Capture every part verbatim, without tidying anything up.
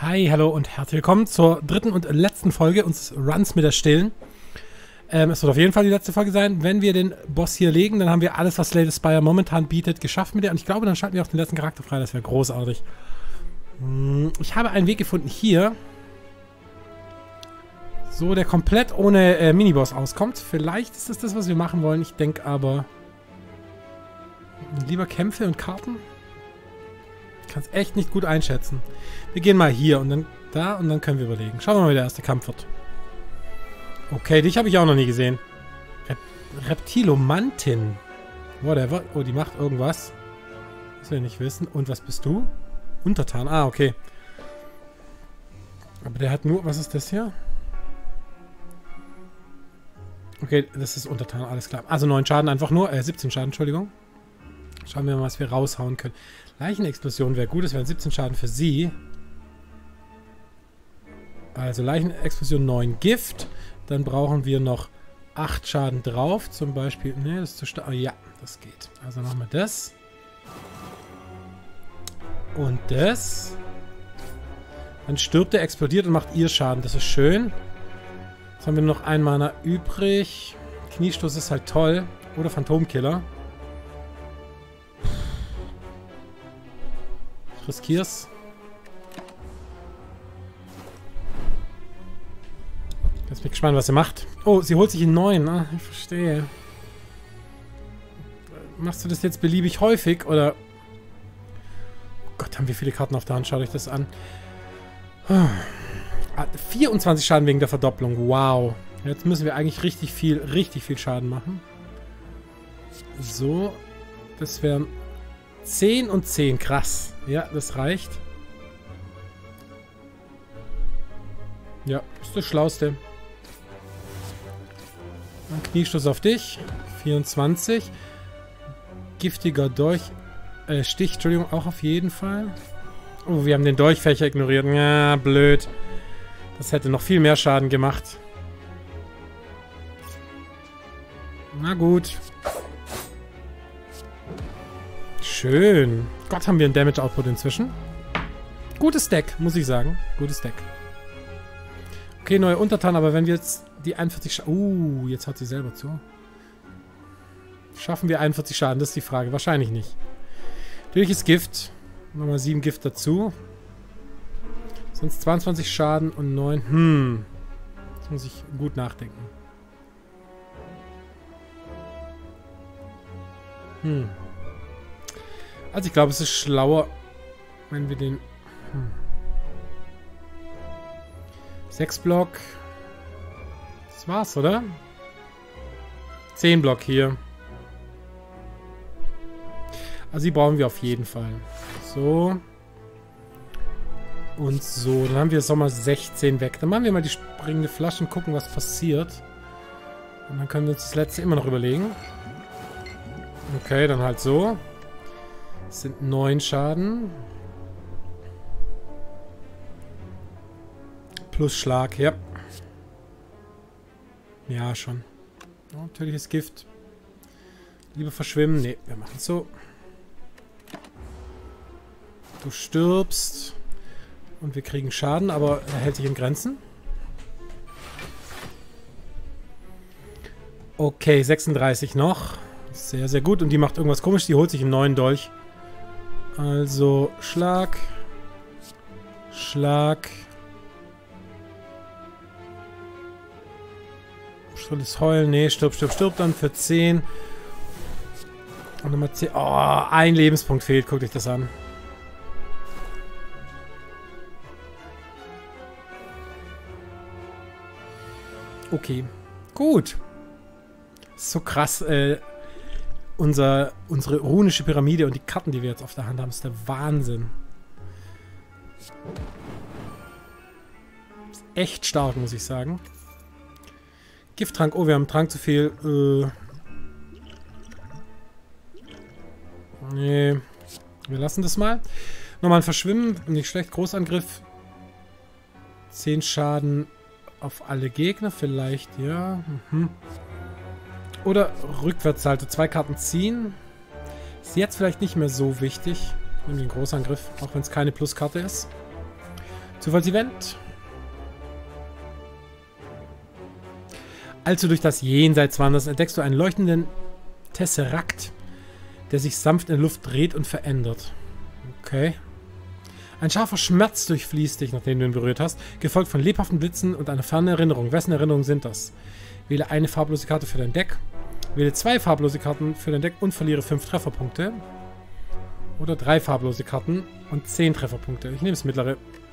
Hi, hallo und herzlich willkommen zur dritten und letzten Folge unseres Runs mit der Stillen. Ähm, es wird auf jeden Fall die letzte Folge sein. Wenn wir den Boss hier legen, dann haben wir alles, was Slay the Spire momentan bietet, geschafft mit der. Und ich glaube, dann schalten wir auch den letzten Charakter frei. Das wäre großartig. Hm, ich habe einen Weg gefunden hier. So, der komplett ohne äh, Miniboss auskommt. Vielleicht ist das das, was wir machen wollen. Ich denke aber... Lieber Kämpfe und Karten? Ich kann es echt nicht gut einschätzen. Wir gehen mal hier und dann da und dann können wir überlegen. Schauen wir mal, wie der erste Kampf wird. Okay, dich habe ich auch noch nie gesehen. Rep Reptilomantin. Whatever. Oh, die macht irgendwas. Das will ich nicht wissen. Und was bist du? Untertan. Ah, okay. Aber der hat nur... Was ist das hier? Okay, das ist Untertan. Alles klar. Also neun Schaden einfach nur. Äh, siebzehn Schaden, Entschuldigung. Schauen wir mal, was wir raushauen können. Leichenexplosion wäre gut. Das wären siebzehn Schaden für sie. Also Leichenexplosion neun Gift. Dann brauchen wir noch acht Schaden drauf. Zum Beispiel... Ne, das ist zu stark. Oh, ja, das geht. Also machen wir das. Und das. Dann stirbt er, explodiert und macht ihr Schaden. Das ist schön. Jetzt haben wir noch ein Mana übrig. Kniestoß ist halt toll. Oder Phantomkiller. Ich riskier's. Jetzt bin ich gespannt, was sie macht. Oh, sie holt sich einen neuen. Ah, ich verstehe. Machst du das jetzt beliebig häufig, oder... Oh Gott, haben wir viele Karten auf der Hand. Schaut euch das an. vierundzwanzig Schaden wegen der Verdopplung. Wow. Jetzt müssen wir eigentlich richtig viel, richtig viel Schaden machen. So. Das wären zehn und zehn. Krass. Ja, das reicht. Ja, ist das Schlauste. Ein Kniestoß auf dich. vierundzwanzig. Giftiger Dolch. Äh, Stich, Entschuldigung, auch auf jeden Fall. Oh, wir haben den Dolchfächer ignoriert. Ja, blöd. Das hätte noch viel mehr Schaden gemacht. Na gut. Schön. Gott, haben wir einen Damage-Output inzwischen. Gutes Deck, muss ich sagen. Gutes Deck. Okay, neue Untertan, aber wenn wir jetzt die einundvierzig Schaden... Uh, jetzt hat sie selber zu. Schaffen wir einundvierzig Schaden? Das ist die Frage. Wahrscheinlich nicht. Natürliches Gift. Nochmal sieben Gift dazu. Sonst zweiundzwanzig Schaden und neun. Hm. Das muss ich gut nachdenken. Hm. Also ich glaube, es ist schlauer, wenn wir den... Hm. sechs Block. Das war's, oder? zehn Block hier. Also die brauchen wir auf jeden Fall. So. Und so. Dann haben wir Sommer sechzehn weg. Dann machen wir mal die springende Flasche und gucken, was passiert. Und dann können wir uns das letzte immer noch überlegen. Okay, dann halt so. Das sind neun Schaden. Plus Schlag, ja. Ja, schon. Oh, natürliches Gift. Lieber verschwimmen. Ne, wir machen es so. Du stirbst. Und wir kriegen Schaden, aber er hält sich in Grenzen. Okay, sechsunddreißig noch. Sehr, sehr gut. Und die macht irgendwas komisch. Die holt sich einen neuen Dolch. Also, Schlag. Schlag. Schrilles Heulen. Nee, stirb, stirb, stirb dann für zehn. Und Nummer zehn. Oh, ein Lebenspunkt fehlt. Guckt euch das an. Okay. Gut. So krass. Äh, unser, unsere runische Pyramide und die Karten, die wir jetzt auf der Hand haben, ist der Wahnsinn. Ist echt stark, muss ich sagen. Gifttrank. Oh, wir haben Trank zu viel. Äh. Nee. Wir lassen das mal. Nochmal ein Verschwimmen. Nicht schlecht. Großangriff. zehn Schaden auf alle Gegner. Vielleicht, ja. Mhm. Oder Rückwärtssalto. Zwei Karten ziehen. Ist jetzt vielleicht nicht mehr so wichtig. Nimm den Großangriff. Auch wenn es keine Pluskarte ist. Zufallsevent. Als du durch das Jenseits wanderst, entdeckst du einen leuchtenden Tesserakt, der sich sanft in der Luft dreht und verändert. Okay. Ein scharfer Schmerz durchfließt dich, nachdem du ihn berührt hast, gefolgt von lebhaften Blitzen und einer fernen Erinnerung. Wessen Erinnerungen sind das? Wähle eine farblose Karte für dein Deck. Wähle zwei farblose Karten für dein Deck und verliere fünf Trefferpunkte. Oder drei farblose Karten und zehn Trefferpunkte. Ich nehme das mittlere.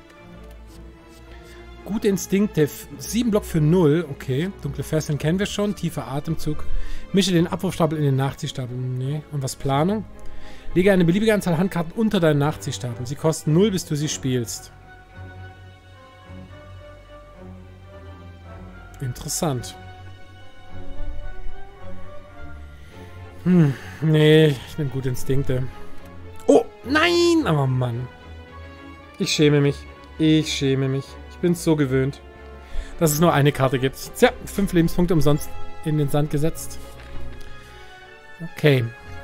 Gute Instinkte. sieben Block für null. Okay. Dunkle Fesseln kennen wir schon. Tiefer Atemzug. Mische den Abwurfstapel in den Nachziehstapel. Nee. Und was Planung? Lege eine beliebige Anzahl Handkarten unter deinen Nachziehstapel. Sie kosten null, bis du sie spielst. Interessant. Hm. Nee, ich nehme gute Instinkte. Oh, nein! Aber Mann. Ich schäme mich. Ich schäme mich. Ich bin es so gewöhnt, dass es nur eine Karte gibt. Tja, fünf Lebenspunkte umsonst in den Sand gesetzt. Okay.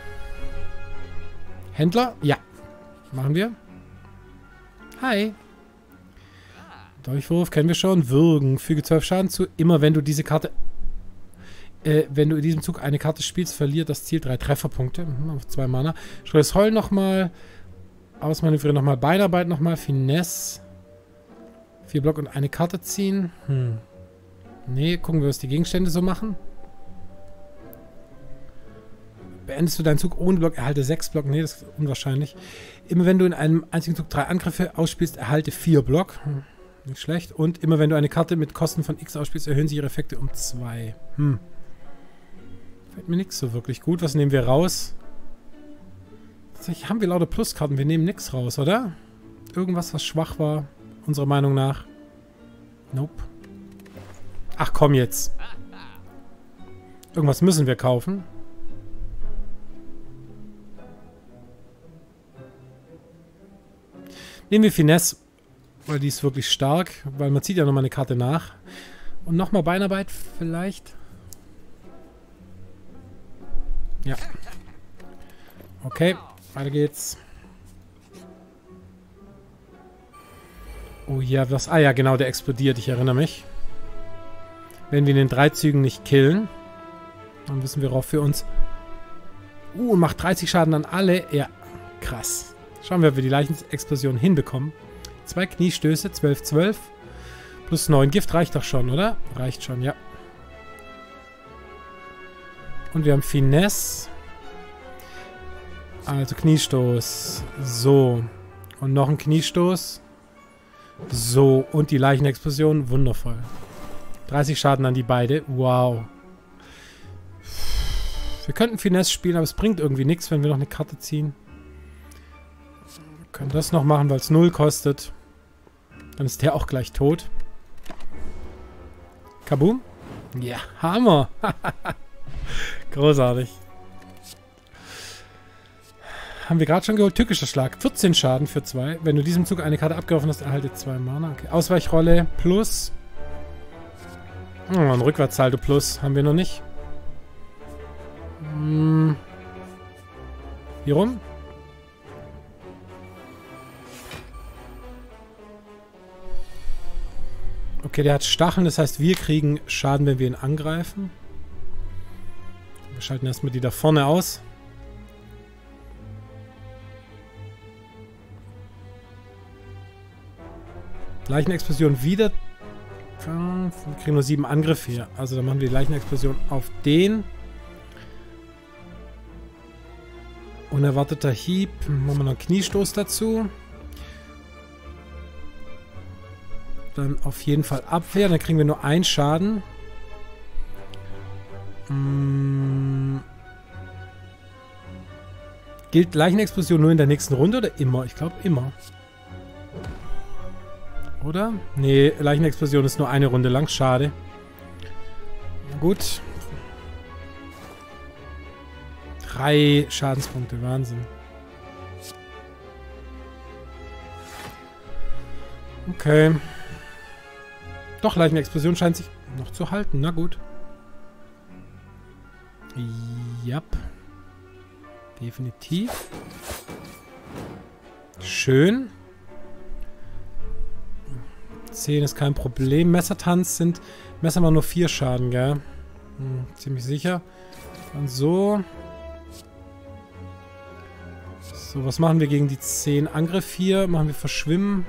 Händler? Ja. Machen wir. Hi. Durchwurf kennen wir schon. Würgen. Füge zwölf Schaden zu. Immer wenn du diese Karte... Äh, wenn du in diesem Zug eine Karte spielst, verliert das Ziel drei Trefferpunkte. Auf zwei Mana. Schrilles Heulen nochmal. Ausmanövrieren nochmal. Beinarbeit nochmal. Finesse. Vier Block und eine Karte ziehen. Hm. Nee, gucken wir, was die Gegenstände so machen. Beendest du deinen Zug ohne Block, erhalte sechs Block. Nee, das ist unwahrscheinlich. Immer wenn du in einem einzigen Zug drei Angriffe ausspielst, erhalte vier Block. Hm. Nicht schlecht. Und immer wenn du eine Karte mit Kosten von X ausspielst, erhöhen sich ihre Effekte um zwei. Hm. Fällt mir nichts so wirklich gut. Was nehmen wir raus? Tatsächlich haben wir lauter Pluskarten. Wir nehmen nichts raus, oder? Irgendwas, was schwach war. Unserer Meinung nach. Nope. Ach komm jetzt. Irgendwas müssen wir kaufen. Nehmen wir Finesse, weil die ist wirklich stark. Weil man zieht ja nochmal eine Karte nach. Und nochmal Beinarbeit vielleicht. Ja. Okay, weiter geht's. Oh ja, was? Ah ja, genau, der explodiert, ich erinnere mich. Wenn wir in den drei Zügen nicht killen, dann wissen wir, worauf wir uns... Uh, und macht dreißig Schaden an alle. Ja, krass. Schauen wir, ob wir die Leichenexplosion hinbekommen. Zwei Kniestöße, zwölf, zwölf. Plus neun Gift reicht doch schon, oder? Reicht schon, ja. Und wir haben Finesse. Also Kniestoß. So. Und noch ein Kniestoß. So, und die Leichenexplosion, wundervoll. dreißig Schaden an die beide, wow. Wir könnten Finesse spielen, aber es bringt irgendwie nichts, wenn wir noch eine Karte ziehen. Wir können das noch machen, weil es null kostet. Dann ist der auch gleich tot. Kaboom. Ja, Hammer. Großartig. Haben wir gerade schon geholt. Tückischer Schlag. vierzehn Schaden für zwei. Wenn du diesem Zug eine Karte abgeworfen hast, erhalte zwei Mana. Okay. Ausweichrolle plus. Oh, ein Rückwärtssaldo plus. Haben wir noch nicht. Hm. Hier rum. Okay, der hat Stacheln. Das heißt, wir kriegen Schaden, wenn wir ihn angreifen. Wir schalten erstmal die da vorne aus. Leichenexplosion wieder. Wir kriegen nur sieben Angriffe hier. Also dann machen wir die Leichenexplosion auf den. Unerwarteter Hieb. Machen wir noch einen Kniestoß dazu. Dann auf jeden Fall Abwehr. Dann kriegen wir nur einen Schaden. Hm. Gilt Leichenexplosion nur in der nächsten Runde oder immer? Ich glaube immer. Oder? Nee, Leichenexplosion ist nur eine Runde lang. Schade. Gut. Drei Schadenspunkte. Wahnsinn. Okay. Doch, Leichenexplosion scheint sich noch zu halten. Na gut. Jap. Definitiv. Schön. zehn ist kein Problem. Messertanz sind... Messer machen nur vier Schaden, gell? Hm, ziemlich sicher. Dann so. So, was machen wir gegen die zehn? Angriff hier. Machen wir Verschwimmen.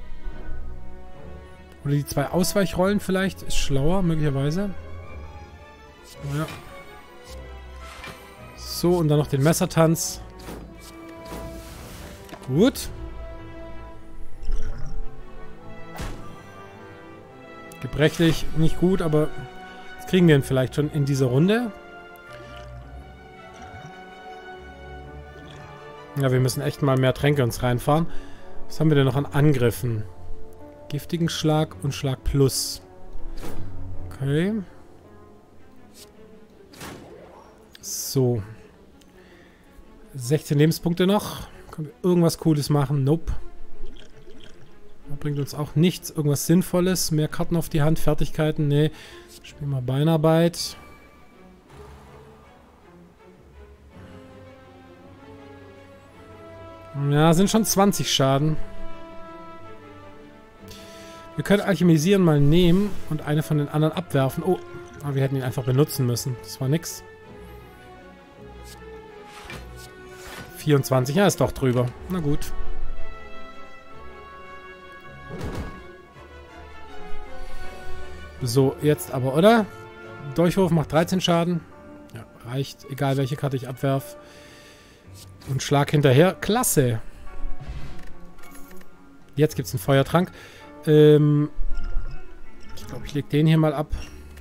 Oder die zwei Ausweichrollen vielleicht. Ist schlauer, möglicherweise. Ja. So, und dann noch den Messertanz. Gut. Gebrechlich, nicht gut, aber das kriegen wir ihn vielleicht schon in dieser Runde. Ja, wir müssen echt mal mehr Tränke uns reinfahren. Was haben wir denn noch an Angriffen? Giftigen Schlag und Schlag Plus. Okay. So. sechzehn Lebenspunkte noch. Können wir irgendwas Cooles machen? Nope. Das bringt uns auch nichts. Irgendwas Sinnvolles. Mehr Karten auf die Hand. Fertigkeiten. Nee. Spielen wir Beinarbeit. Ja, sind schon zwanzig Schaden. Wir können Alchemisieren mal nehmen und eine von den anderen abwerfen. Oh, aber wir hätten ihn einfach benutzen müssen. Das war nix. vierundzwanzig, ja, ist doch drüber. Na gut. So, jetzt aber, oder? Durchwurf macht dreizehn Schaden. Ja, reicht. Egal, welche Karte ich abwerfe. Und Schlag hinterher. Klasse. Jetzt gibt es einen Feuertrank. Ähm, ich glaube, ich lege den hier mal ab.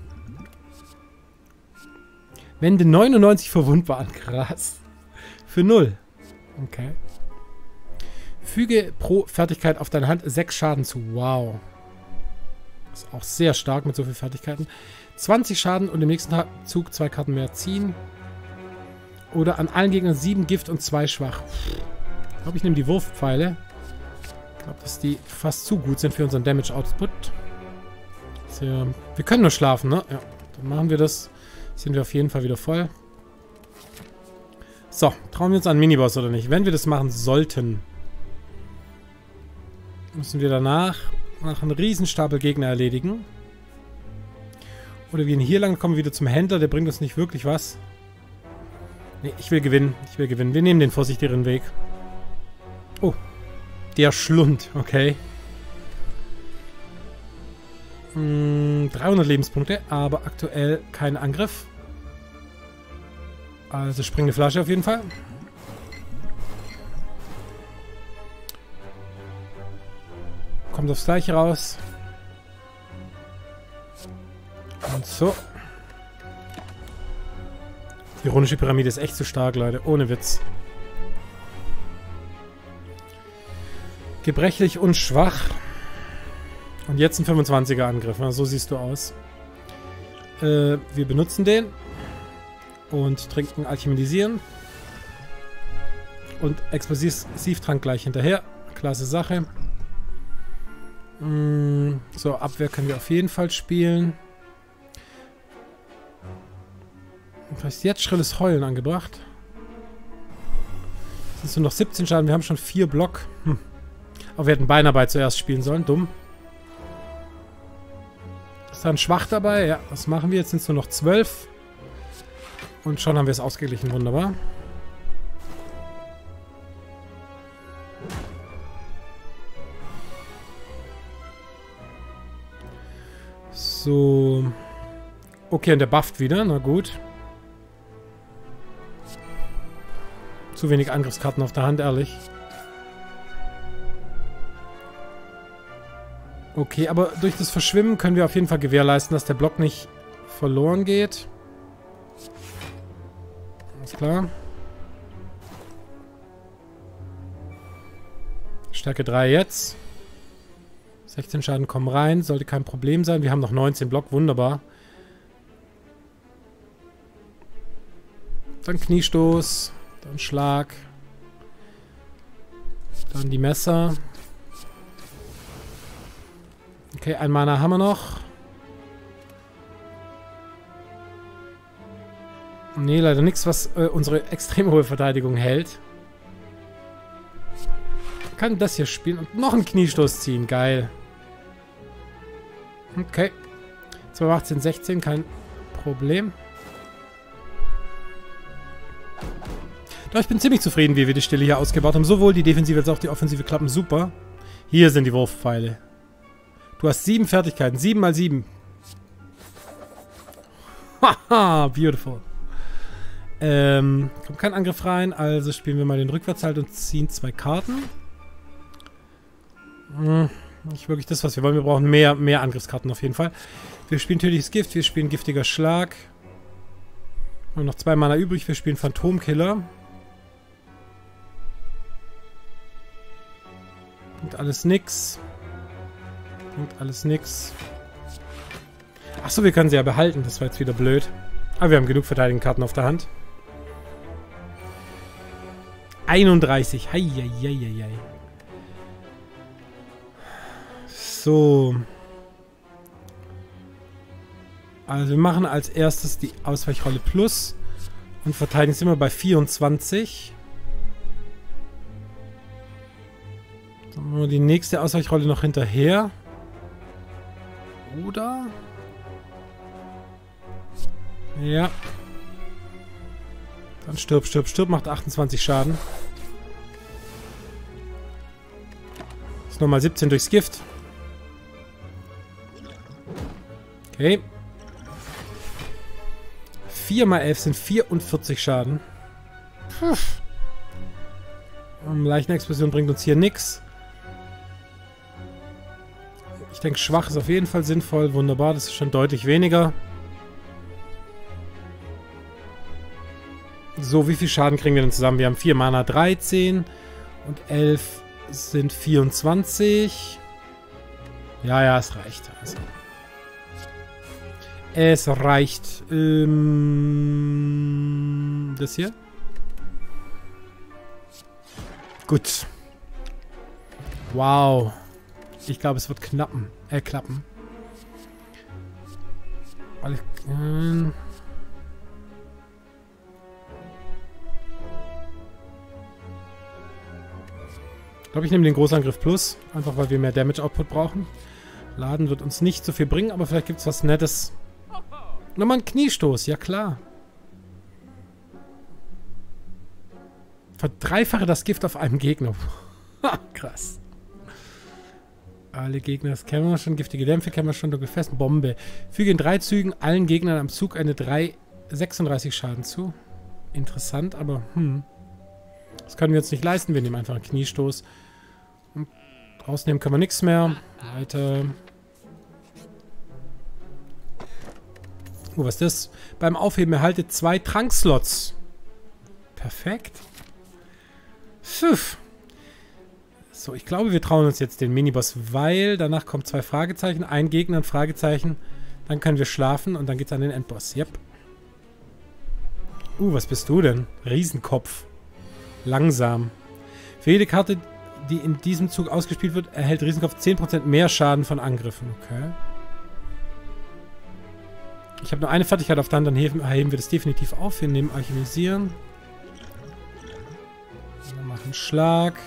Wende neunundneunzig verwundbaren. Krass. Für null. Okay. Füge pro Fertigkeit auf deine Hand sechs Schaden zu. Wow. Das ist auch sehr stark mit so vielen Fertigkeiten. zwanzig Schaden und im nächsten Zug zwei Karten mehr ziehen. Oder an allen Gegnern sieben Gift und zwei schwach. Ich glaube, ich nehme die Wurfpfeile. Ich glaube, dass die fast zu gut sind für unseren Damage Output. Sehr, wir können nur schlafen, ne? Ja, dann machen wir das. Sind wir auf jeden Fall wieder voll. So, trauen wir uns an Miniboss oder nicht? Wenn wir das machen sollten, müssen wir danach noch einen Riesenstapel Gegner erledigen. Oder wir gehen hier lang, kommen wieder zum Händler, der bringt uns nicht wirklich was. Nee, ich will gewinnen. Ich will gewinnen. Wir nehmen den vorsichtigeren Weg. Oh. Der Schlund. Okay. Hm, dreihundert Lebenspunkte, aber aktuell kein Angriff. Also springende Flasche auf jeden Fall. Kommt aufs Gleiche raus. Und so. Die runische Pyramide ist echt zu stark, Leute. Ohne Witz. Gebrechlich und schwach. Und jetzt ein fünfundzwanziger Angriff. So siehst du aus. Äh, wir benutzen den. Und trinken Alchemisieren. Und Explosivtrank gleich hinterher. Klasse Sache. Mm, so, Abwehr können wir auf jeden Fall spielen. Vielleicht jetzt schrilles Heulen angebracht. Sind so noch siebzehn Schaden. Wir haben schon vier Block. Hm. Aber wir hätten Beinarbeit zuerst spielen sollen. Dumm. Ist da ein Schwach dabei? Ja, was machen wir? Jetzt sind es nur noch zwölf. Und schon haben wir es ausgeglichen. Wunderbar. So. Okay, und der bufft wieder. Na gut. Zu wenig Angriffskarten auf der Hand, ehrlich. Okay, aber durch das Verschwimmen können wir auf jeden Fall gewährleisten, dass der Block nicht verloren geht. Alles klar. Stärke drei jetzt. sechzehn Schaden kommen rein. Sollte kein Problem sein. Wir haben noch neunzehn Block. Wunderbar. Dann Kniestoß. Dann Schlag. Dann die Messer. Okay, ein Mana haben wir noch. Nee, leider nichts, was äh, unsere extrem hohe Verteidigung hält. Ich kann das hier spielen und noch einen Kniestoß ziehen. Geil. Okay. zwölf, achtzehn, sechzehn, kein Problem. Doch, ich bin ziemlich zufrieden, wie wir die Stille hier ausgebaut haben. Sowohl die Defensive als auch die Offensive klappen super. Hier sind die Wurfpfeile. Du hast sieben Fertigkeiten. Sieben mal sieben. Haha, beautiful. Ähm, kommt kein Angriff rein, also spielen wir mal den Rückwärtshalt und ziehen zwei Karten. Hm, nicht wirklich das, was wir wollen. Wir brauchen mehr, mehr Angriffskarten auf jeden Fall. Wir spielen tödliches Gift, wir spielen giftiger Schlag. Wir haben noch zwei Mana übrig, wir spielen Phantomkiller. Bringt alles nix. Bringt alles nix. Achso, wir können sie ja behalten, das war jetzt wieder blöd. Aber wir haben genug verteidigende Karten auf der Hand. einunddreißig. Heieieiei. So. Also wir machen als erstes die Ausweichrolle Plus und verteidigen es immer bei vierundzwanzig. Dann machen wir die nächste Ausweichrolle noch hinterher. Oder? Ja. Dann stirb, stirb, stirb, macht achtundzwanzig Schaden. Ist nochmal siebzehn durchs Gift. Okay. vier mal elf sind vierundvierzig Schaden. Puh. Leichenexplosion bringt uns hier nichts. Ich denke, schwach ist auf jeden Fall sinnvoll. Wunderbar, das ist schon deutlich weniger. So, wie viel Schaden kriegen wir denn zusammen? Wir haben vier Mana, dreizehn und elf sind vierundzwanzig. Ja, ja, es reicht. Also. Es reicht. Ähm, das hier? Gut. Wow. Ich glaube, es wird knappen. Äh, klappen. Alle, äh, Ich glaube, ich nehme den Großangriff Plus. Einfach, weil wir mehr Damage-Output brauchen. Laden wird uns nicht so viel bringen, aber vielleicht gibt es was Nettes. Nochmal ein Kniestoß, ja klar. Verdreifache das Gift auf einem Gegner. Krass. Alle Gegner, das kennen wir schon. Giftige Dämpfe kennen wir schon. Dunkelfest. Bombe. Füge in drei Zügen allen Gegnern am Zug eine drei sechsunddreißig Schaden zu. Interessant, aber hm. Das können wir uns nicht leisten. Wir nehmen einfach einen Kniestoß. Und rausnehmen können wir nichts mehr. Weiter. Oh, was ist das? Beim Aufheben erhaltet zwei Trankslots. Perfekt. Pfiff. So, ich glaube, wir trauen uns jetzt den Miniboss, weil danach kommt zwei Fragezeichen, ein Gegner, ein Fragezeichen. Dann können wir schlafen und dann geht's an den Endboss. Yep. Uh, was bist du denn? Riesenkopf. Langsam. Für jede Karte, die in diesem Zug ausgespielt wird, erhält Riesenkopf zehn Prozent mehr Schaden von Angriffen. Okay. Ich habe nur eine Fertigkeit auf der Hand, dann heben, heben wir das definitiv auf. Wir nehmen Alchemisieren. Wir machen Schlag.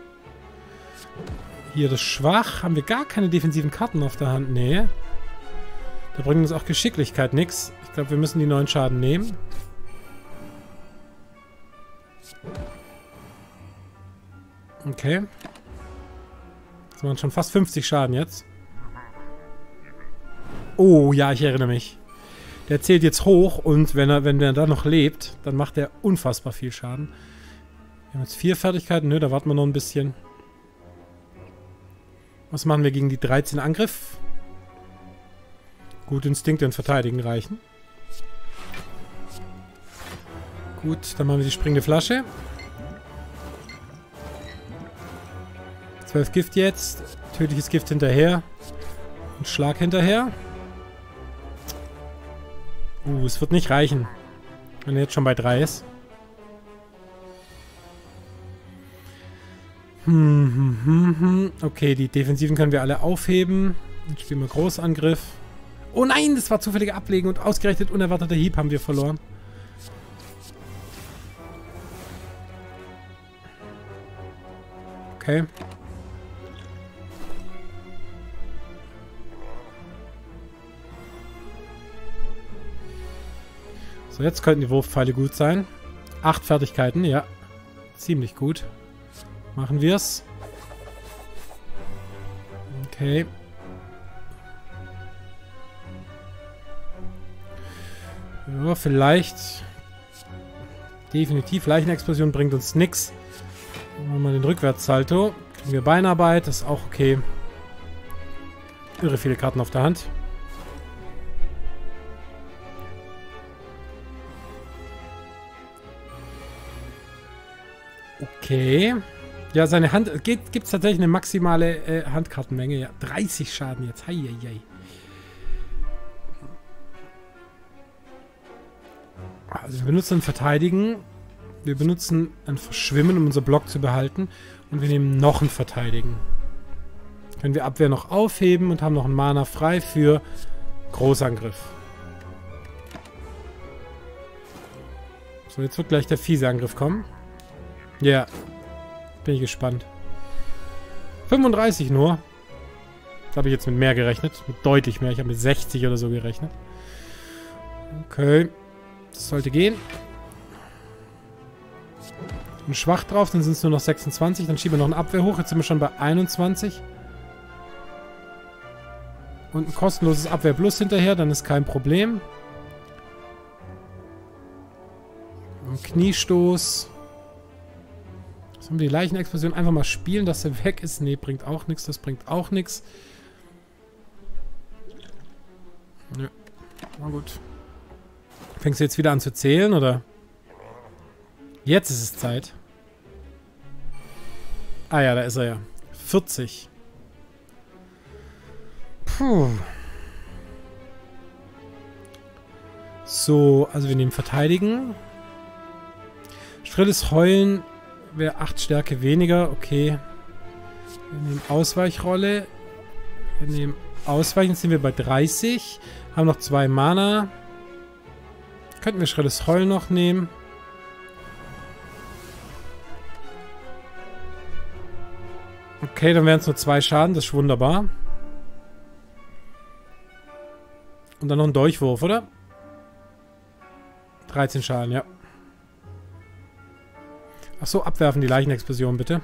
Hier das Schwach. Haben wir gar keine defensiven Karten auf der Hand? Nee. Da bringt uns auch Geschicklichkeit nichts. Ich glaube, wir müssen die neuen Schaden nehmen. Okay. Das waren schon fast fünfzig Schaden jetzt. Oh, ja, ich erinnere mich. Der zählt jetzt hoch und wenn er, wenn der da noch lebt, dann macht er unfassbar viel Schaden. Wir haben jetzt vier Fertigkeiten. Nö, da warten wir noch ein bisschen. Was machen wir gegen die dreizehn Angriff? Gut, Instinkte und Verteidigen reichen. Gut, dann machen wir die springende Flasche. zwölf Gift jetzt. Tödliches Gift hinterher. Und Schlag hinterher. Uh, es wird nicht reichen. Wenn er jetzt schon bei drei ist. Hm, hm, hm, hm. Okay, die Defensiven können wir alle aufheben. Dann spielen wir Großangriff. Oh nein, das war zufällige Ablegen und ausgerechnet unerwarteter Hieb haben wir verloren. Okay. So, jetzt könnten die Wurfpfeile gut sein. Acht Fertigkeiten, ja. Ziemlich gut. Machen wir's. Okay. Ja, vielleicht... Definitiv, Leichenexplosion bringt uns nichts. Machen wir mal den Rückwärtssalto. Kriegen wir Beinarbeit, das ist auch okay. Irre viele Karten auf der Hand. Okay. Ja, seine Hand... Gibt es tatsächlich eine maximale äh, Handkartenmenge? Ja, dreißig Schaden jetzt. Heieiei. Also wir benutzen ein Verteidigen. Wir benutzen ein Verschwimmen, um unser Block zu behalten. Und wir nehmen noch ein Verteidigen. Können wir Abwehr noch aufheben und haben noch einen Mana frei für Großangriff. So, jetzt wird gleich der fiese Angriff kommen. Ja. Yeah. Bin ich gespannt. fünfunddreißig nur. Da habe ich jetzt mit mehr gerechnet. Mit deutlich mehr. Ich habe mit sechzig oder so gerechnet. Okay. Das sollte gehen. Und schwach drauf, dann sind es nur noch sechsundzwanzig. Dann schieben wir noch eine Abwehr hoch. Jetzt sind wir schon bei einundzwanzig. Und ein kostenloses Abwehr Plus hinterher, dann ist kein Problem. Ein Kniestoß. Was haben wir, die Leichenexplosion? Einfach mal spielen, dass er weg ist. Nee, bringt auch nichts. Das bringt auch nichts. Nö. Na gut. Fängst du jetzt wieder an zu zählen, oder? Jetzt ist es Zeit. Ah ja, da ist er ja. vierzig. Puh. So, also wir nehmen Verteidigen. Schrilles Heulen wäre acht Stärke weniger. Okay. Wir nehmen Ausweichrolle. Wir nehmen Ausweichen, sind wir bei dreißig. Haben noch zwei Mana. Könnten wir Schrilles Heulen noch nehmen. Okay, dann wären es nur zwei Schaden. Das ist wunderbar. Und dann noch ein Durchwurf, oder? dreizehn Schaden, ja. Achso, abwerfen die Leichenexplosion, bitte.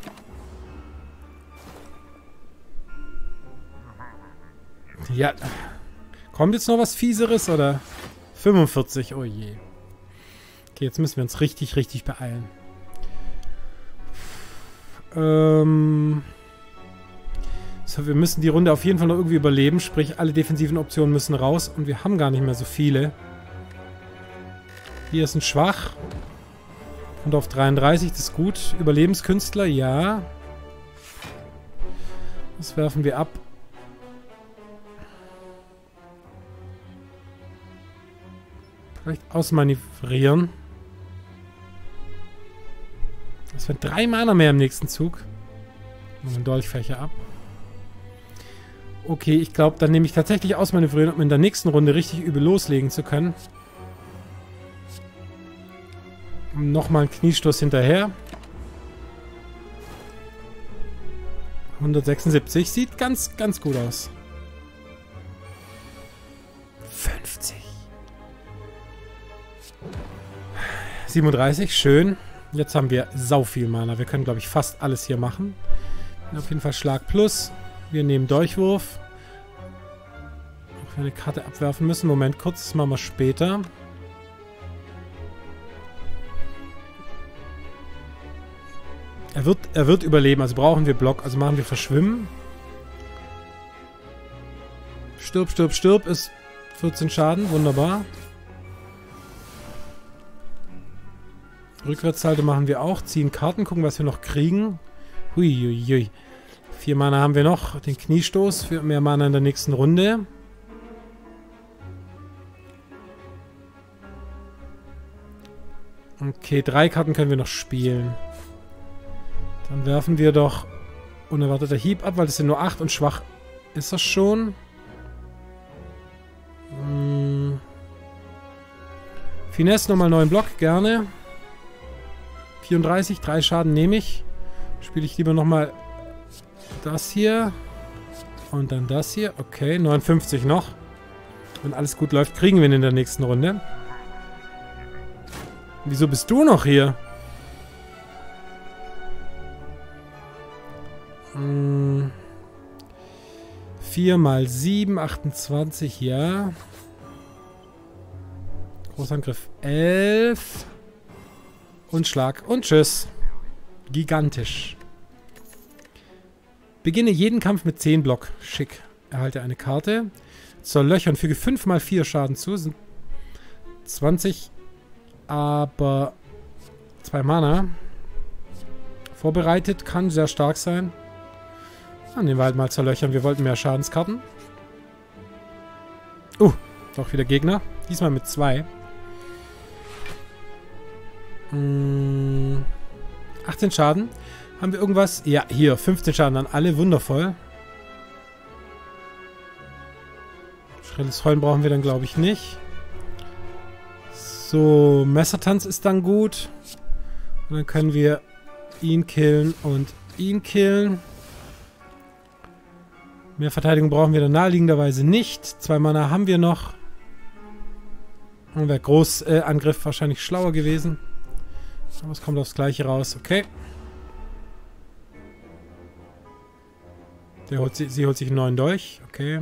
Ja. Kommt jetzt noch was Fieseres, oder? fünfundvierzig, oh je. Okay, jetzt müssen wir uns richtig, richtig beeilen. Ähm... So, wir müssen die Runde auf jeden Fall noch irgendwie überleben. Sprich, alle defensiven Optionen müssen raus. Und wir haben gar nicht mehr so viele. Hier ist ein Schwach. Und auf dreiunddreißig, das ist gut. Überlebenskünstler, ja. Das werfen wir ab. Vielleicht ausmanövrieren. Das wird drei Mana mehr im nächsten Zug. Und den Dolchfächer ab. Okay, ich glaube, dann nehme ich tatsächlich ausmanövrieren, um in der nächsten Runde richtig übel loslegen zu können. Nochmal einen Kniestoß hinterher. hundertsechsundsiebzig. Sieht ganz, ganz gut aus. fünfzig. siebenunddreißig, schön. Jetzt haben wir sau viel Mana. Wir können, glaube ich, fast alles hier machen. Auf jeden Fall Schlag plus. Wir nehmen Durchwurf. Auch wenn wir eine Karte abwerfen müssen. Moment, kurz, das machen wir später. Er wird, er wird überleben, also brauchen wir Block. Also machen wir Verschwimmen. Stirb, stirb, stirb ist vierzehn Schaden. Wunderbar. Rückwärtshalte machen wir auch. Ziehen Karten, gucken, was wir noch kriegen. Huiuiui. Vier Mana haben wir noch. Den Kniestoß für mehr Mana in der nächsten Runde. Okay, drei Karten können wir noch spielen. Dann werfen wir doch unerwarteter Hieb ab, weil das sind nur acht und schwach ist das schon. Hm. Finesse nochmal neuen Block, gerne. vierunddreißig, drei Schaden nehme ich. Spiele ich lieber nochmal das hier. Und dann das hier. Okay, neunundfünfzig noch. Wenn alles gut läuft, kriegen wir ihn in der nächsten Runde. Wieso bist du noch hier? Hm. vier mal sieben, achtundzwanzig, ja. Großangriff elf. Und Schlag. Und Tschüss. Gigantisch. Beginne jeden Kampf mit zehn Block. Schick. Erhalte eine Karte. Zerlöchern. Füge fünf mal vier Schaden zu. Sind zwanzig. Aber zwei Mana. Vorbereitet. Kann sehr stark sein. Dann nehmen wir halt mal Zerlöchern. Wir wollten mehr Schadenskarten. Uh, doch wieder Gegner. Diesmal mit zwei. Hm, achtzehn Schaden. Haben wir irgendwas? Ja, hier. fünfzehn Schaden an alle. Wundervoll. Schrilles Heulen brauchen wir dann, glaube ich, nicht. So, Messertanz ist dann gut. Und dann können wir ihn killen und ihn killen. Mehr Verteidigung brauchen wir dann naheliegenderweise nicht. Zwei Mana haben wir noch. Dann wäre Großangriff äh, wahrscheinlich schlauer gewesen. Aber es kommt aufs Gleiche raus. Okay. Der holt sie, sie holt sich einen neuen Dolch. Okay.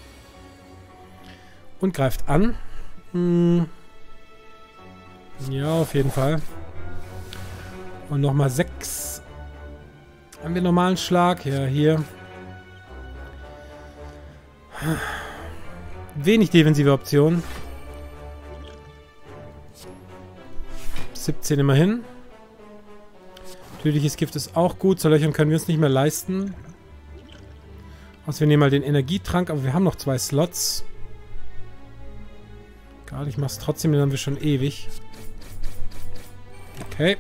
Und greift an. Hm. Ja, auf jeden Fall. Und nochmal sechs. Haben wir normalen Schlag? Ja, hier. Wenig defensive Optionen. siebzehn immerhin. Tödliches Gift ist auch gut. Zerlöchern können wir uns nicht mehr leisten. Also wir nehmen mal den Energietrank, aber wir haben noch zwei Slots. Egal, ich mach's trotzdem, den haben wir schon ewig. Okay.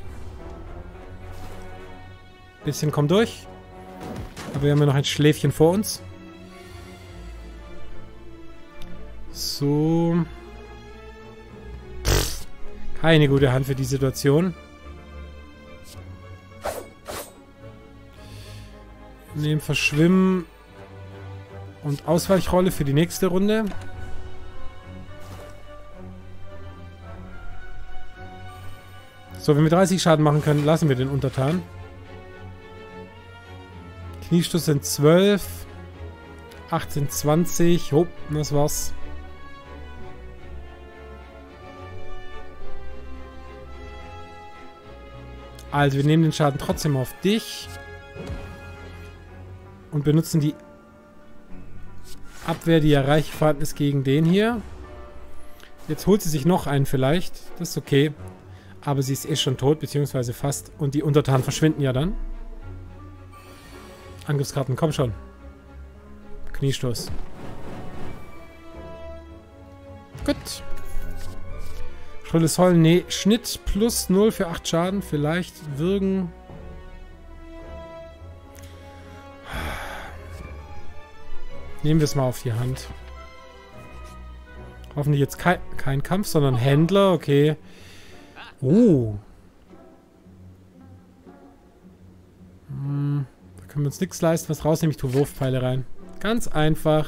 Bisschen kommt durch. Aber wir haben ja noch ein Schläfchen vor uns. So. Pff, keine gute Hand für die Situation. Wir nehmen Verschwimmen und Ausweichrolle für die nächste Runde. So, wenn wir dreißig Schaden machen können, lassen wir den Untertan. Kniestoß sind zwölf. achtzehn, zwanzig. Hopp, das war's. Also, wir nehmen den Schaden trotzdem auf dich. Und benutzen die Abwehr, die ja reich vorhanden ist, gegen den hier. Jetzt holt sie sich noch einen vielleicht. Das ist okay. Aber sie ist eh schon tot, beziehungsweise fast. Und die Untertanen verschwinden ja dann. Angriffskarten, komm schon. Kniestoß. Gut. Schrilles Heulen, nee. Schnitt plus null für acht Schaden. Vielleicht würgen. Nehmen wir es mal auf die Hand. Hoffentlich jetzt kein, kein Kampf, sondern Händler. Okay. Oh. Hm, da können wir uns nichts leisten. Was rausnehmen? Ich tue Wurfpfeile rein. Ganz einfach.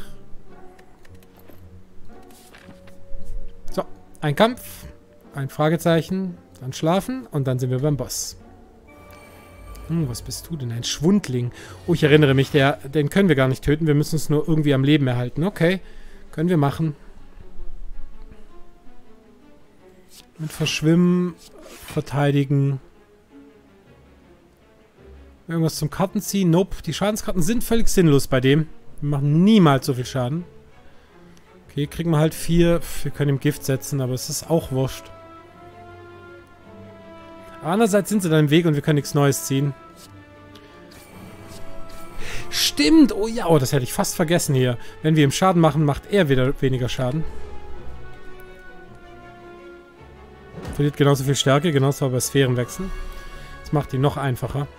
So, ein Kampf. Ein Fragezeichen. Dann schlafen. Und dann sind wir beim Boss. Hm, was bist du denn? Ein Schwundling. Oh, ich erinnere mich. Der, den können wir gar nicht töten. Wir müssen es nur irgendwie am Leben erhalten. Okay. Können wir machen. Mit Verschwimmen, verteidigen. Irgendwas zum Kartenziehen? Nope. Die Schadenskarten sind völlig sinnlos bei dem. Wir machen niemals so viel Schaden. Okay, kriegen wir halt vier. Wir können ihm Gift setzen, aber es ist auch wurscht. Aber andererseits sind sie dann im Weg und wir können nichts Neues ziehen. Stimmt! Oh ja, oh, das hätte ich fast vergessen hier. Wenn wir ihm Schaden machen, macht er wieder weniger Schaden. Verliert genauso viel Stärke, genauso wie bei Sphärenwechsel. Das macht ihn noch einfacher.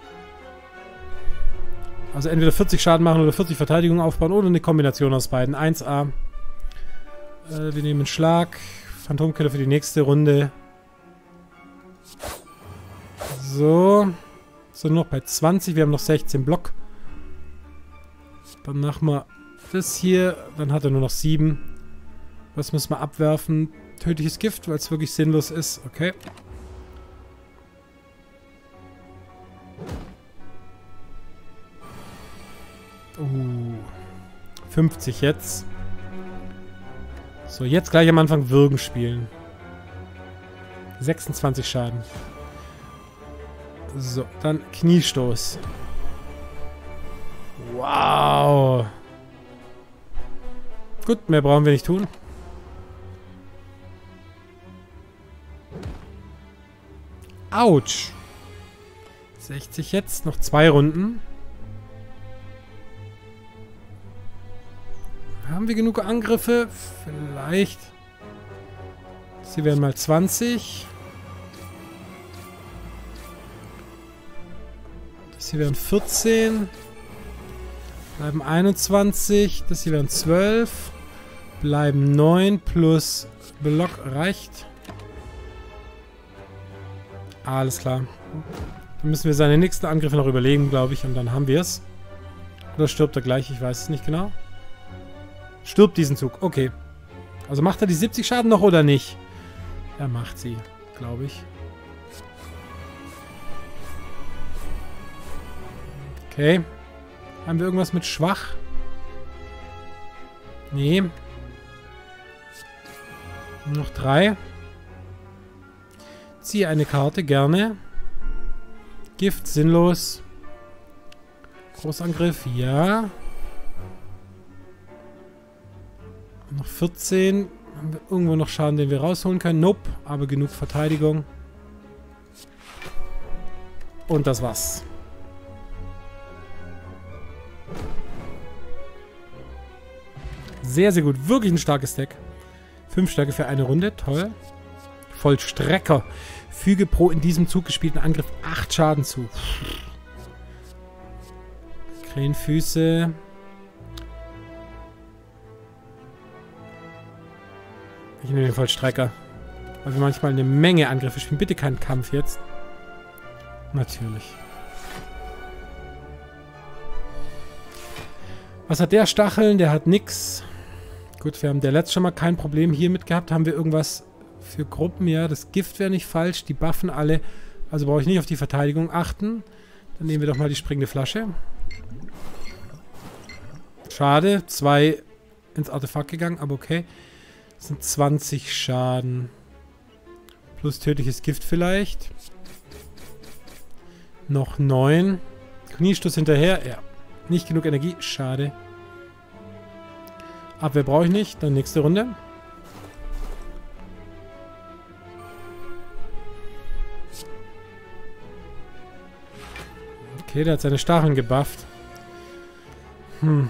Also entweder vierzig Schaden machen oder vierzig Verteidigung aufbauen oder eine Kombination aus beiden. eins A. Äh, wir nehmen Schlag. Phantomkiller für die nächste Runde. So. So, nur noch bei zwanzig. Wir haben noch sechzehn Block. Dann machen wir das hier. Dann hat er nur noch sieben. Was müssen wir abwerfen? Tödliches Gift, weil es wirklich sinnlos ist. Okay. Uh, fünfzig jetzt. So, jetzt gleich am Anfang Würgen spielen. sechsundzwanzig Schaden. So, dann Kniestoß. Wow. Gut, mehr brauchen wir nicht tun. Autsch. sechzig jetzt, noch zwei Runden. Haben wir genug Angriffe? Vielleicht. Das hier wären mal zwanzig. Das hier wären vierzehn. Bleiben einundzwanzig. Das hier wären zwölf. Bleiben neun plus Block reicht. Alles klar. Dann müssen wir seine nächsten Angriffe noch überlegen, glaube ich. Und dann haben wir es. Oder stirbt er gleich? Ich weiß es nicht genau. Stirbt diesen Zug. Okay. Also macht er die siebzig Schaden noch oder nicht? Er macht sie, glaube ich. Okay. Haben wir irgendwas mit schwach? Nee. Noch drei. Ziehe eine Karte, gerne. Gift, sinnlos. Großangriff, ja. Noch vierzehn. Haben wir irgendwo noch Schaden, den wir rausholen können? Nope, aber genug Verteidigung. Und das war's. Sehr, sehr gut. Wirklich ein starkes Deck. fünf Stärke für eine Runde. Toll. Vollstrecker. Füge pro in diesem Zug gespielten Angriff acht Schaden zu. Krähenfüße. Ich nehme den Vollstrecker. Weil wir manchmal eine Menge Angriffe spielen. Bitte keinen Kampf jetzt. Natürlich. Was hat der? Stacheln? Der hat nix. Gut, wir haben der letzte schon mal kein Problem hier mit gehabt. Haben wir irgendwas für Gruppen? Ja, das Gift wäre nicht falsch. Die buffen alle. Also brauche ich nicht auf die Verteidigung achten. Dann nehmen wir doch mal die springende Flasche. Schade. Zwei ins Artefakt gegangen, aber okay. Das sind zwanzig Schaden. Plus tödliches Gift vielleicht. Noch neun. Kniestoß hinterher. Ja. Nicht genug Energie. Schade. Abwehr brauche ich nicht. Dann nächste Runde. Okay, der hat seine Stacheln gebufft. Hm.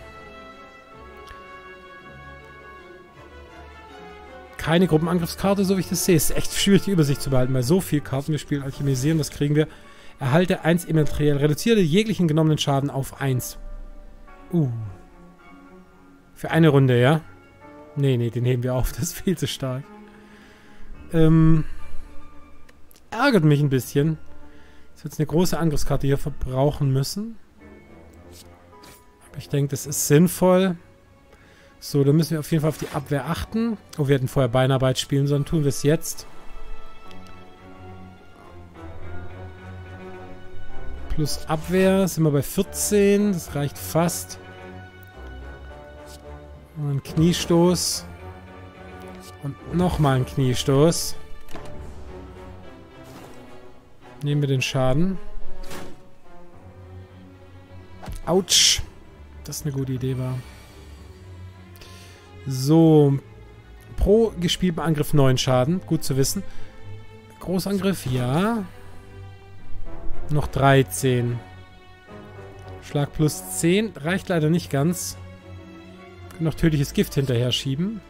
Keine Gruppenangriffskarte, so wie ich das sehe. Es ist echt schwierig, die Übersicht zu behalten, weil so viele Karten wir spielen. Alchemisieren, das kriegen wir. Erhalte eins immateriell. Reduziere jeglichen genommenen Schaden auf eins. Uh. Für eine Runde, ja? Nee, nee, den heben wir auf. Das ist viel zu stark. Ähm. Ärgert mich ein bisschen. Dass wir jetzt eine große Angriffskarte hier verbrauchen müssen. Aber ich denke, das ist sinnvoll. So, dann müssen wir auf jeden Fall auf die Abwehr achten. Oh, wir hätten vorher Beinarbeit spielen sollen. Tun wir es jetzt. Plus Abwehr sind wir bei vierzehn. Das reicht fast. Und ein Kniestoß. Und nochmal ein Kniestoß. Nehmen wir den Schaden. Autsch. Das eine gute Idee war. So. Pro gespielten Angriff neun Schaden. Gut zu wissen. Großangriff, ja. Noch dreizehn. Schlag plus zehn. Reicht leider nicht ganz. Können noch tödliches Gift hinterher schieben.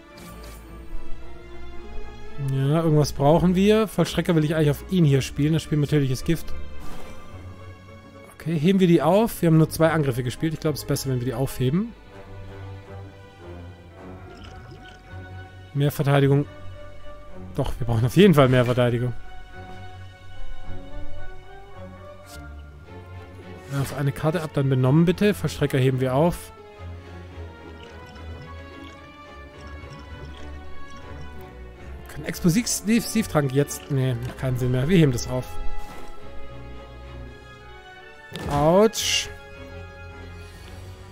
Ja, irgendwas brauchen wir. Vollstrecker will ich eigentlich auf ihn hier spielen. Da spielen wir tödliches Gift. Okay, heben wir die auf. Wir haben nur zwei Angriffe gespielt. Ich glaube, es ist besser, wenn wir die aufheben. Mehr Verteidigung. Doch, wir brauchen auf jeden Fall mehr Verteidigung. Auf eine Karte ab, dann benommen bitte. Vollstrecker heben wir auf. Kann Explosivtrank jetzt... Nee, keinen Sinn mehr. Wir heben das auf. Autsch.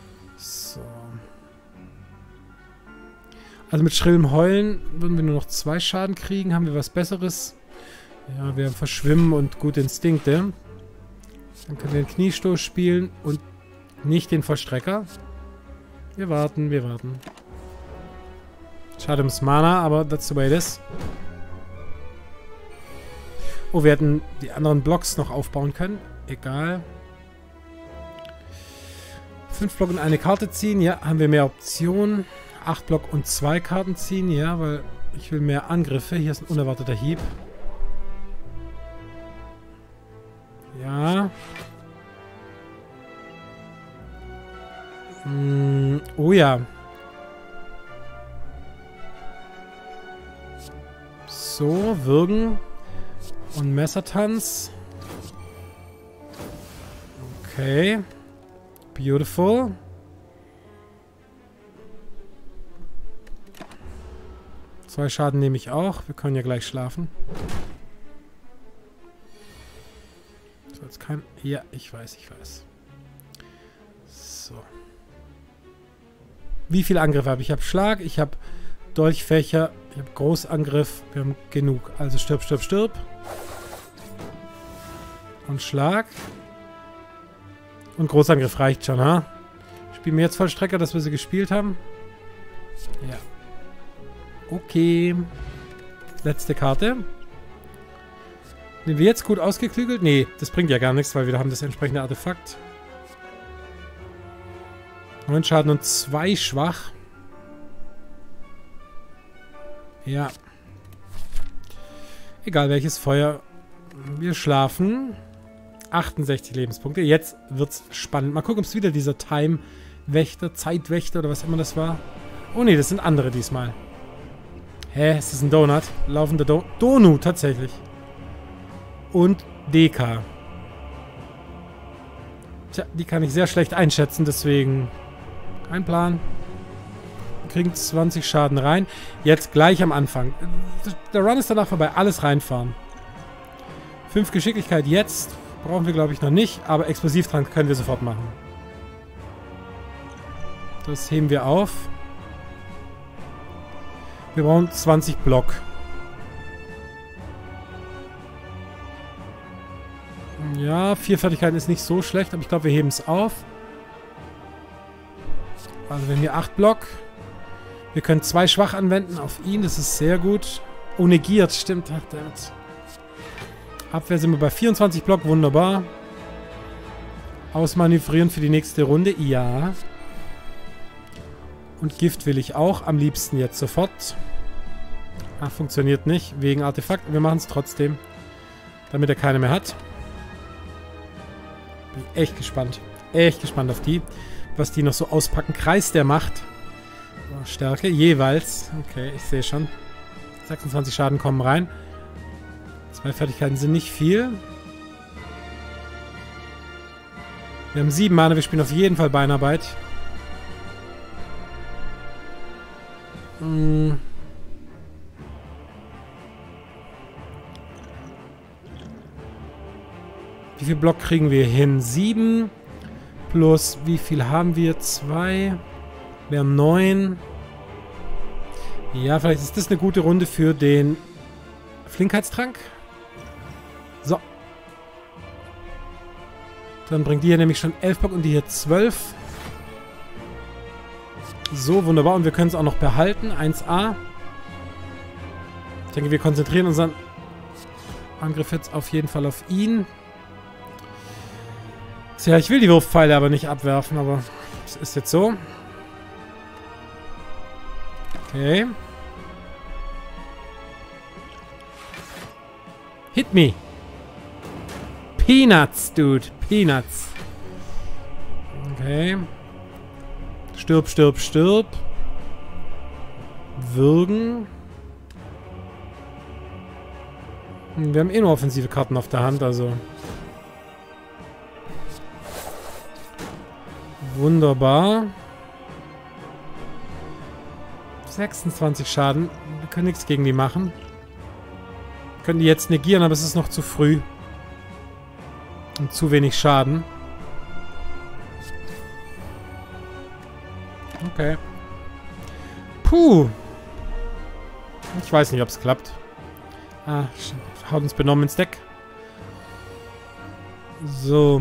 Also mit schrillem Heulen würden wir nur noch zwei Schaden kriegen. Haben wir was Besseres? Ja, wir haben Verschwimmen und gute Instinkte. Dann können wir den Kniestoß spielen und nicht den Vollstrecker. Wir warten, wir warten. Schade ums Mana, aber that's the way it is. Oh, wir hätten die anderen Blocks noch aufbauen können. Egal. Fünf Block und eine Karte ziehen. Ja, haben wir mehr Optionen. Acht Block und zwei Karten ziehen. Ja, weil ich will mehr Angriffe. Hier ist ein unerwarteter Hieb. Ja. Hm, oh ja. So, Würgen. Und Messertanz. Okay. Beautiful. Zwei Schaden nehme ich auch. Wir können ja gleich schlafen. So, jetzt kein... Ja, ich weiß, ich weiß. So. Wie viele Angriffe habe ich? Ich habe Schlag, ich habe Dolchfächer, ich habe Großangriff. Wir haben genug. Also stirb, stirb, stirb. Und Schlag. Und Großangriff reicht schon, ha? Spielen wir jetzt Vollstrecker, dass wir sie gespielt haben? Ja. Okay. Letzte Karte. Sind wir jetzt gut ausgeklügelt? Nee, das bringt ja gar nichts, weil wir haben das entsprechende Artefakt. neun Schaden und zwei schwach. Ja. Egal welches Feuer. Wir schlafen. achtundsechzig Lebenspunkte. Jetzt wird's spannend. Mal gucken, ob es wieder dieser Time-Wächter, Zeitwächter oder was immer das war. Oh ne, das sind andere diesmal. Hä? Ist das ein Donut? Laufender Do Donut, tatsächlich. Und D K. Tja, die kann ich sehr schlecht einschätzen, deswegen kein Plan. Wir kriegen zwanzig Schaden rein. Jetzt gleich am Anfang. Der Run ist danach vorbei. Alles reinfahren. fünf Geschicklichkeit jetzt. Brauchen wir, glaube ich, noch nicht. Aber Explosivtrank können wir sofort machen. Das heben wir auf. Wir brauchen zwanzig Block. Ja, vier Fertigkeiten ist nicht so schlecht, aber ich glaube, wir heben es auf. Also wenn wir acht Block. Wir können zwei schwach anwenden auf ihn, das ist sehr gut. Oh, negiert, stimmt. Ach, damit. Abwehr sind wir bei vierundzwanzig Block, wunderbar. Ausmanövrieren für die nächste Runde, ja. Und Gift will ich auch, am liebsten jetzt sofort. Ach, funktioniert nicht, wegen Artefakt. Wir machen es trotzdem, damit er keine mehr hat. Bin echt gespannt. Echt gespannt auf die. Was die noch so auspacken. Kreis der Macht. Oh, Stärke, jeweils. Okay, ich sehe schon. sechsundzwanzig Schaden kommen rein. Zwei Fertigkeiten sind nicht viel. Wir haben sieben Mana, wir spielen auf jeden Fall Beinarbeit. Hm. Wie viel Block kriegen wir hin? Sieben. Plus, wie viel haben wir? Zwei. Wir haben neun. Ja, vielleicht ist das eine gute Runde für den Flinkheitstrank. So. Dann bringt die hier nämlich schon elf Block und die hier zwölf. So, wunderbar. Und wir können es auch noch behalten. eins A. Ich denke, wir konzentrieren unseren Angriff jetzt auf jeden Fall auf ihn. Tja, ich will die Wurfpfeile aber nicht abwerfen, aber es ist jetzt so. Okay. Hit me. Peanuts, dude. Peanuts. Okay. Stirb, stirb, stirb. Würgen. Wir haben eh nur offensive Karten auf der Hand, also... Wunderbar. sechsundzwanzig Schaden. Wir können nichts gegen die machen. Wir können die jetzt negieren, aber es ist noch zu früh. Und zu wenig Schaden. Okay. Puh. Ich weiß nicht, ob es klappt. Ah, haut uns benommen ins Deck. So.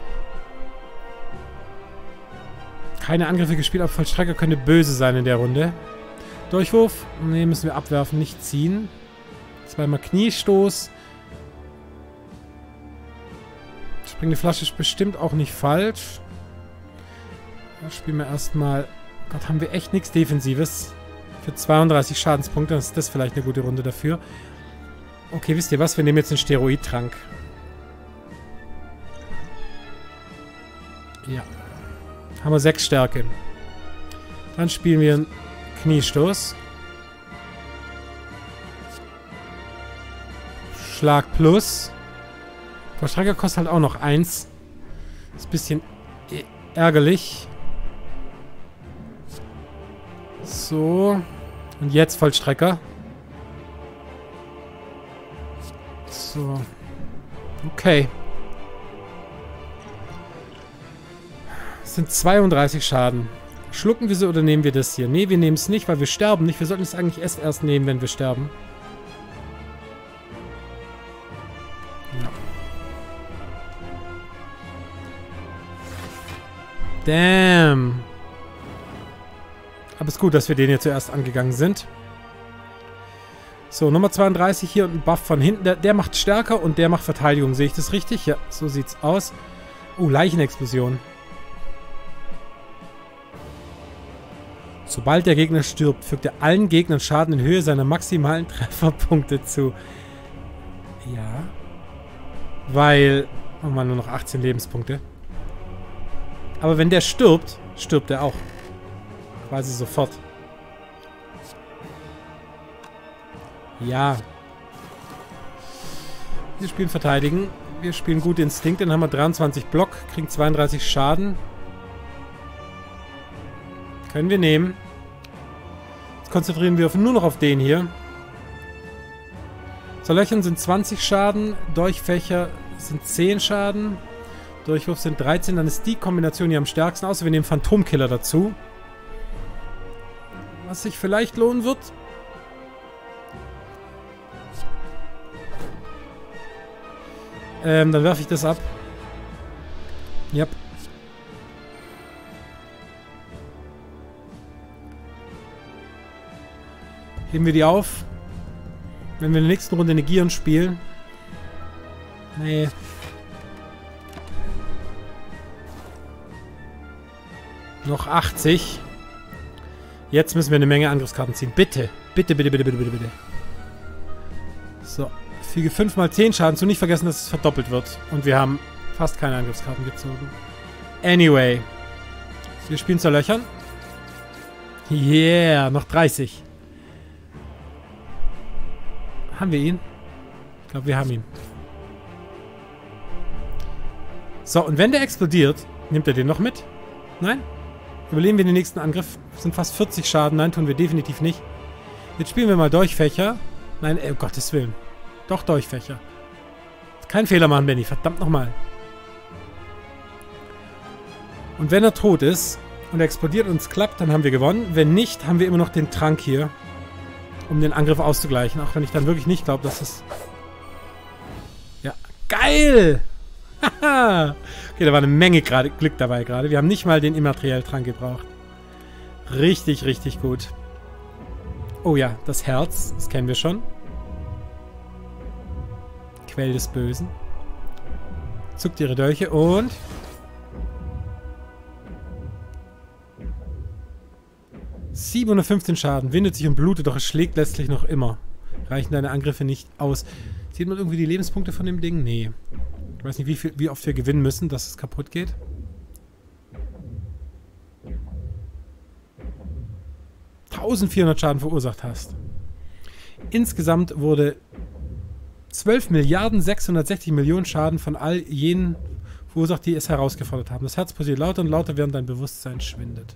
Keine Angriffe gespielt, aber Vollstrecker könnte böse sein in der Runde. Durchwurf. Ne, müssen wir abwerfen, nicht ziehen. Zweimal Kniestoß. Springende Flasche ist bestimmt auch nicht falsch. Da spielen wir erstmal... Gott, haben wir echt nichts Defensives. Für zweiunddreißig Schadenspunkte. Dann ist das vielleicht eine gute Runde dafür. Okay, wisst ihr was? Wir nehmen jetzt den Steroidtrank. Ja. Haben wir sechs Stärke. Dann spielen wir einen Kniestoß. Schlag plus. Vollstrecker kostet halt auch noch eins. Ist ein bisschen ärgerlich. So. Und jetzt Vollstrecker. So. Okay. Das sind zweiunddreißig Schaden. Schlucken wir sie oder nehmen wir das hier? Ne, wir nehmen es nicht, weil wir sterben nicht. Wir sollten es eigentlich erst erst nehmen, wenn wir sterben. Ja. Damn. Aber es ist gut, dass wir den hier zuerst angegangen sind. So, Nummer zweiunddreißig hier und ein Buff von hinten. Der, der macht stärker und der macht Verteidigung. Sehe ich das richtig? Ja, so sieht's aus. Oh, Leichenexplosion. Sobald der Gegner stirbt, fügt er allen Gegnern Schaden in Höhe seiner maximalen Trefferpunkte zu. Ja. Weil... Oh man, nur noch achtzehn Lebenspunkte. Aber wenn der stirbt, stirbt er auch. Quasi sofort. Ja. Wir spielen Verteidigen. Wir spielen gute Instinkte. Dann haben wir dreiundzwanzig Block, kriegen zweiunddreißig Schaden. Können wir nehmen. Jetzt konzentrieren wir nur noch auf den hier. Zerlöchern sind zwanzig Schaden. Durchfächer sind zehn Schaden. Durchwurf sind dreizehn. Dann ist die Kombination hier am stärksten. Außer wir nehmen Phantomkiller dazu. Was sich vielleicht lohnen wird. Ähm, dann werfe ich das ab. Yep. Heben wir die auf. Wenn wir in der nächsten Runde negieren spielen. Nee. Noch achtzig. Jetzt müssen wir eine Menge Angriffskarten ziehen. Bitte. Bitte, bitte, bitte, bitte, bitte, bitte. So. Füge fünf mal zehn Schaden zu. Nicht vergessen, dass es verdoppelt wird. Und wir haben fast keine Angriffskarten gezogen. Anyway. Wir spielen Zerlöchern. Yeah. Noch dreißig. Haben wir ihn? Ich glaube, wir haben ihn. So, und wenn der explodiert, nimmt er den noch mit? Nein? Überleben wir den nächsten Angriff. Das sind fast vierzig Schaden. Nein, tun wir definitiv nicht. Jetzt spielen wir mal Durchfächer. Nein, um Gottes Willen. Doch Durchfächer. Kein Fehler machen, Benny. Verdammt nochmal. Und wenn er tot ist und er explodiert und es klappt, dann haben wir gewonnen. Wenn nicht, haben wir immer noch den Trank hier, um den Angriff auszugleichen. Auch wenn ich dann wirklich nicht glaube, dass es... Ja, geil! Haha! Okay, da war eine Menge grade, Glück dabei gerade. Wir haben nicht mal den Immateriell-Trank gebraucht. Richtig, richtig gut. Oh ja, das Herz. Das kennen wir schon. Quell des Bösen. Zuckt ihre Dolche und... siebenhundertfünfzehn Schaden. Windet sich und blutet, doch es schlägt letztlich noch immer. Reichen deine Angriffe nicht aus. Sieht man irgendwie die Lebenspunkte von dem Ding? Nee. Ich weiß nicht, wie, viel, wie oft wir gewinnen müssen, dass es kaputt geht. eintausendvierhundert Schaden verursacht hast. Insgesamt wurde zwölf Milliarden sechshundertsechzig Millionen Schaden von all jenen verursacht, die es herausgefordert haben. Das Herz pulsiert lauter und lauter, während dein Bewusstsein schwindet.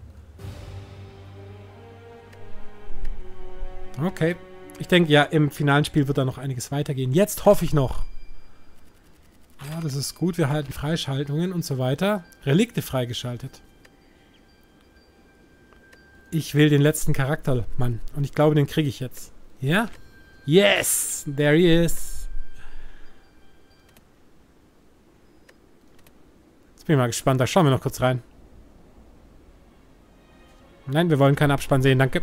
Okay. Ich denke, ja, im finalen Spiel wird da noch einiges weitergehen. Jetzt hoffe ich noch. Ja, das ist gut. Wir halten Freischaltungen und so weiter. Relikte freigeschaltet. Ich will den letzten Charakter, Mann. Und ich glaube, den kriege ich jetzt. Ja? Yes! There he is. Jetzt bin ich mal gespannt. Da schauen wir noch kurz rein. Nein, wir wollen keinen Abspann sehen. Danke.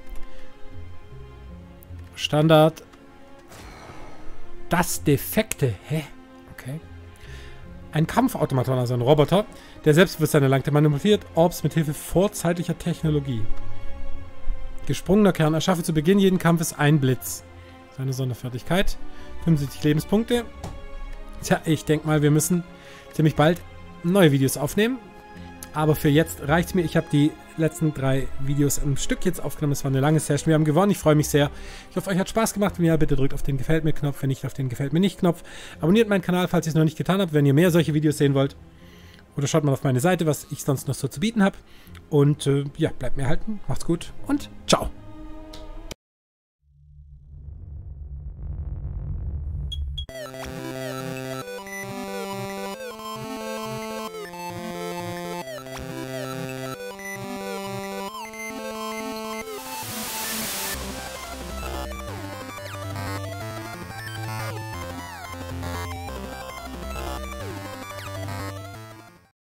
Standard. Das Defekte. Hä? Okay. Ein Kampfautomaton, also ein Roboter, der Selbstbewusstsein erlangte, manipuliert Orbs mit Hilfe vorzeitlicher Technologie. Gesprungener Kern erschaffe zu Beginn jeden Kampfes einen Blitz. Seine Sonderfertigkeit. fünfundsiebzig Lebenspunkte. Tja, ich denke mal, wir müssen ziemlich bald neue Videos aufnehmen. Aber für jetzt reicht es mir. Ich habe die letzten drei Videos im Stück jetzt aufgenommen. Es war eine lange Session. Wir haben gewonnen. Ich freue mich sehr. Ich hoffe, euch hat Spaß gemacht. Wenn ja, bitte drückt auf den Gefällt mir Knopf. Wenn nicht, auf den Gefällt mir nicht Knopf. Abonniert meinen Kanal, falls ihr es noch nicht getan habt, wenn ihr mehr solche Videos sehen wollt. Oder schaut mal auf meine Seite, was ich sonst noch so zu bieten habe. Und äh, ja, bleibt mir erhalten. Macht's gut und ciao.